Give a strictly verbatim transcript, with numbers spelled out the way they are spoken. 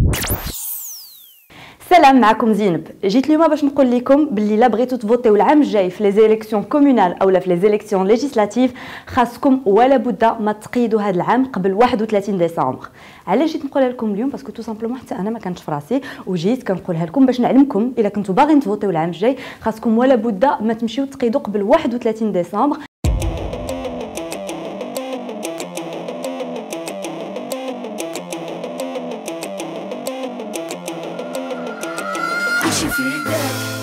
السلام، معكم زينب. جيت اليوم باش نقول لكم باللي لا بغيتو تفوتيو العام الجاي في لي زيليكسيون كومونال اولا في لي زيليكسيون ليجيسلاتيف، خاصكم ولا بد ما تقيدوا هذا العام قبل واحد وثلاثين ديسمبر. علاش جيت نقولها لكم اليوم؟ باسكو تو سامبلومون حتى انا ما كانتش في راسي وجيت كنقولها لكم باش نعلمكم الا كنتو باغيين تفوتيو العام الجاي خاصكم ولا بد ما تمشيو تقيدوا قبل واحد وثلاثين ديسمبر. ماشي في ايدك